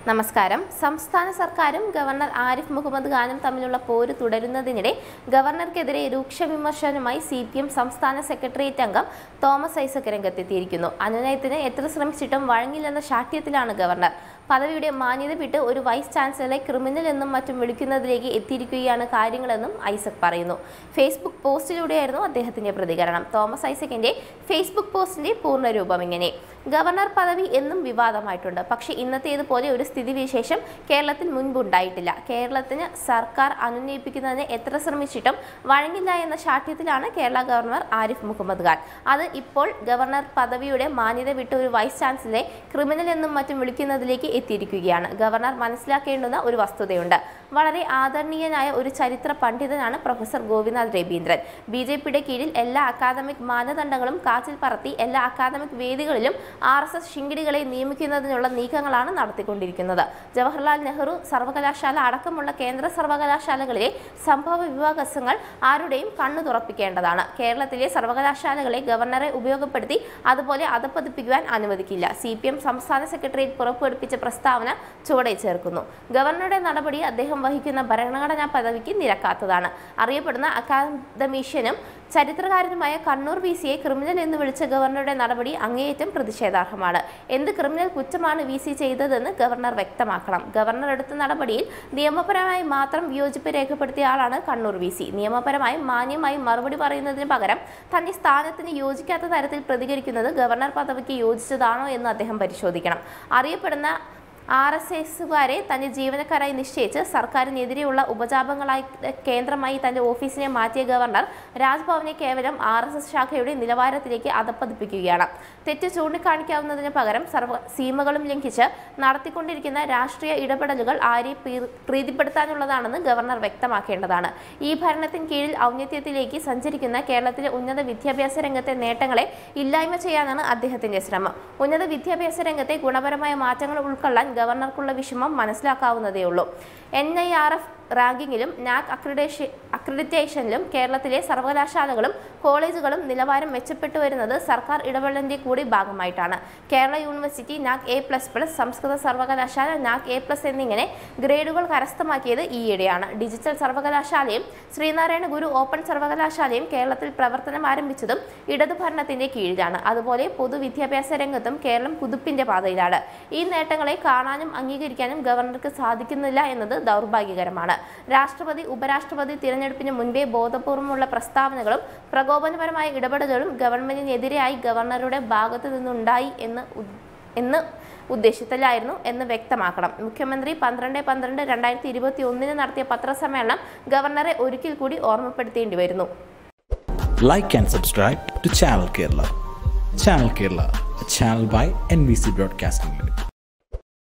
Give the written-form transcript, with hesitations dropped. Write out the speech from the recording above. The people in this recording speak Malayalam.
നമസ്കാരം. സംസ്ഥാന സർക്കാരും ഗവർണർ ആരിഫ് മുഹമ്മദ് ഖാനും തമ്മിലുള്ള പോര് തുടരുന്നതിനിടെ ഗവർണർക്കെതിരെ രൂക്ഷ വിമർശനവുമായി CPM സംസ്ഥാന സെക്രട്ടേറിയറ്റ് അംഗം തോമസ് ഐസക് രംഗത്തെത്തിയിരിക്കുന്നു. അനുനയത്തിന് എത്ര ശ്രമിച്ചിട്ടും വഴങ്ങില്ലെന്ന ശാഠ്യത്തിലാണ് ഗവർണർ. പദവിയുടെ മാന്യത വിട്ട് ഒരു വൈസ് ചാൻസലറെ ക്രിമിനൽ എന്നും മറ്റും വിളിക്കുന്നതിലേക്ക് എത്തിയിരിക്കുകയാണ് കാര്യങ്ങളെന്നും ഐസക് പറയുന്നു. ഫേസ്ബുക്ക് പോസ്റ്റിലൂടെയായിരുന്നു അദ്ദേഹത്തിന്റെ പ്രതികരണം. തോമസ് ഐസക്കിന്റെ ഫേസ്ബുക്ക് പോസ്റ്റിന്റെ പൂർണ്ണരൂപം ഇങ്ങനെ: ഗവർണർ പദവി എന്നും വിവാദമായിട്ടുണ്ട്. പക്ഷേ ഇന്നത്തേതുപോലെ ഒരു സ്ഥിതിവിശേഷം കേരളത്തിൽ മുൻപുണ്ടായിട്ടില്ല. കേരളത്തിന് സർക്കാർ അനുനയിപ്പിക്കുന്നതിന് എത്ര ശ്രമിച്ചിട്ടും വഴങ്ങില്ല എന്ന ശാഠ്യത്തിലാണ് കേരള ഗവർണർ ആരിഫ് മുഹമ്മദ് ഖാൻ. അത് ഇപ്പോൾ ഗവർണർ പദവിയുടെ മാന്യത വിട്ട് ഒരു വൈസ് ചാൻസലറെ ക്രിമിനൽ എന്നും മറ്റും വിളിക്കുന്നതിലേക്ക് എത്തിയിരിക്കുകയാണ്. ഗവർണർ മനസ്സിലാക്കേണ്ടുന്ന ഒരു വസ്തുതയുണ്ട്. വളരെ ആദരണീയനായ ഒരു ചരിത്ര പണ്ഡിതനാണ് പ്രൊഫസർ ഗോപിനാഥ് രവീന്ദ്രൻ. BJPയുടെ കീഴിൽ എല്ലാ അക്കാദമിക് മാനദണ്ഡങ്ങളും കാറ്റിൽ പറത്തി എല്ലാ അക്കാദമിക് വേദികളിലും RSS ശിങ്കിടികളെ നിയമിക്കുന്നതിനുള്ള നീക്കങ്ങളാണ് നടത്തിക്കൊണ്ടിരിക്കുന്നത്. ജവഹർലാൽ നെഹ്റു സർവകലാശാല അടക്കമുള്ള കേന്ദ്ര സർവകലാശാലകളിലെ സംഭവ വിഭാഗങ്ങൾ ആരുടെയും കണ്ണു തുറപ്പിക്കേണ്ടതാണ്. കേരളത്തിലെ സർവകലാശാലകളെ ഗവർണറെ ഉപയോഗപ്പെടുത്തി അതുപോലെ അധപ്പതിപ്പിക്കുവാൻ അനുവദിക്കില്ല. CPM സംസ്ഥാന സെക്രട്ടേറിയറ്റ് പുറപ്പെടുവിച്ച പ്രസ്താവന ചുവടെ ചേർക്കുന്നു. ഗവർണറുടെ നടപടി അദ്ദേഹം വഹിക്കുന്ന ഭരണഘടനാ പദവിക്ക് നിരക്കാത്തതാണ്. അറിയപ്പെടുന്ന അക്കാദമീഷ്യനും ചരിത്രകാരനുമായ കണ്ണൂർ VCയെ ക്രിമിനൽ എന്ന് വിളിച്ച ഗവർണറുടെ നടപടി അങ്ങേയറ്റം പ്രതിഷേധാർഹമാണ്. എന്ത് ക്രിമിനൽ കുറ്റമാണ് VC ചെയ്തതെന്ന് ഗവർണർ വ്യക്തമാക്കണം. ഗവർണർ എടുത്ത നടപടിയിൽ നിയമപരമായി മാത്രം വിയോജിപ്പ് രേഖപ്പെടുത്തിയ ആളാണ് കണ്ണൂർ VC. നിയമപരമായും മാന്യമായും മറുപടി പറയുന്നതിന് പകരം തന്റെ സ്ഥാനത്തിന് യോജിക്കാത്ത തരത്തിൽ പ്രതികരിക്കുന്നത് ഗവർണർ പദവിക്ക് യോജിച്ചതാണോ എന്ന് അദ്ദേഹം പരിശോധിക്കണം. അറിയപ്പെടുന്ന RSSകാരെ തന്റെ ജീവനക്കാരായി നിശ്ചയിച്ച് സർക്കാരിനെതിരെയുള്ള ഉപജാപങ്ങളായി കേന്ദ്രമായി തന്റെ ഓഫീസിനെ മാറ്റിയ ഗവർണർ രാജ്ഭവനെ കേവലം RSS ശാഖയുടെ നിലവാരത്തിലേക്ക് അധപ്പതിപ്പിക്കുകയാണ്. തെറ്റ് ചൂണ്ടിക്കാണിക്കാവുന്നതിന് പകരം സീമകളും ലംഘിച്ച് നടത്തിക്കൊണ്ടിരിക്കുന്ന രാഷ്ട്രീയ ഇടപെടലുകൾ ആരെ പ്രീതിപ്പെടുത്താനുള്ളതാണെന്ന് ഗവർണർ വ്യക്തമാക്കേണ്ടതാണ്. ഈ ഭരണത്തിന് കീഴിൽ ഔന്നത്യത്തിലേക്ക് സഞ്ചരിക്കുന്ന കേരളത്തിലെ ഉന്നത വിദ്യാഭ്യാസ രംഗത്തെ നേട്ടങ്ങളെ ഇല്ലായ്മ ചെയ്യാനാണ് അദ്ദേഹത്തിന്റെ ശ്രമം. ഉന്നത വിദ്യാഭ്യാസ രംഗത്തെ ഗുണപരമായ മാറ്റങ്ങൾ ഉൾക്കൊള്ളാൻ ഗവർണർക്കുള്ള വിഷമം മനസ്സിലാക്കാവുന്നതേയുള്ളൂ. NIRF റാങ്കിങ്ങിലും NAC അക്രഡിറ്റേഷനിലും കേരളത്തിലെ സർവകലാശാലകളും കോളേജുകളും നിലവാരം മെച്ചപ്പെട്ടു വരുന്നത് സർക്കാർ ഇടപെടലിന്റെ കൂടി ഭാഗമായിട്ടാണ്. കേരള യൂണിവേഴ്സിറ്റി NAC A++, സംസ്കൃത സർവകലാശാല NAC A+ എന്നിങ്ങനെ ഗ്രേഡുകൾ കരസ്ഥമാക്കിയത് ഈയിടെയാണ്. ഡിജിറ്റൽ സർവകലാശാലയും ശ്രീനാരായണ ഗുരു ഓപ്പൺ സർവകലാശാലയും കേരളത്തിൽ പ്രവർത്തനം ആരംഭിച്ചതും ഇടതുഭരണത്തിന്റെ കീഴിലാണ്. അതുപോലെ പൊതുവിദ്യാഭ്യാസ രംഗത്തും കേരളം കുതിപ്പിന്റെ പാതയിലാണ്. ഈ നേട്ടങ്ങളെ കാണാനും അംഗീകരിക്കാനും ഗവർണർക്ക് സാധിക്കുന്നില്ല എന്നത് ദൗർഭാഗ്യകരമാണ്. രാഷ്ട്രപതി ഉപരാഷ്ട്രപതി തിരഞ്ഞെടുപ്പിന് മുൻപേ ബോധപൂർവമുള്ള പ്രസ്താവനകളും പ്രകോപനപരമായ ഇടപെടലുകളും ഗവൺമെന്റിനെതിരെയായി ഗവർണറുടെ ഭാഗത്തു നിന്നുണ്ടായി എന്ന് ഉദ്ദേശത്തിലായിരുന്നു എന്ന് വ്യക്തമാക്കണം. മുഖ്യമന്ത്രി 12/12/2021 നടത്തിയ പത്രസമ്മേളനം ഗവർണറെ ഒരിക്കൽ കൂടി ഓർമ്മപ്പെടുത്തേണ്ടി വരുന്നു. Like and subscribe to Channel Kerala. Channel Kerala, a channel by NBC Broadcasting Limited.